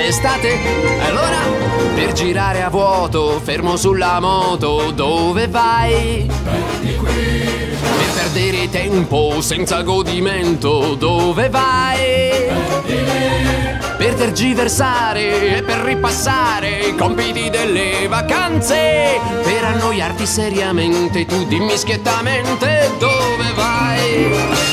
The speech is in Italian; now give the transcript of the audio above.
estate. Allora, per girare a vuoto, fermo sulla moto, dove vai? Di qui. Per perdere tempo senza godimento, dove vai? Di lì. Per tergiversare e per ripassare i compiti delle vacanze, per annoiarti seriamente, tu dimmi schiettamente dove vai.